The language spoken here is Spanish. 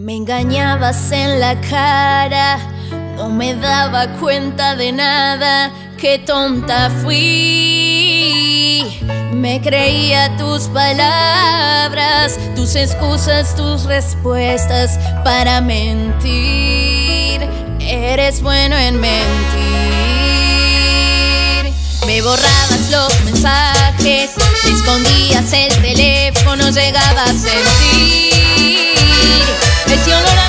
Me engañabas en la cara, no me daba cuenta de nada, qué tonta fui. Me creía tus palabras, tus excusas, tus respuestas para mentir. Eres bueno en mentir. Me borrabas los mensajes, me escondías el teléfono, llegaba a sentir ese olor a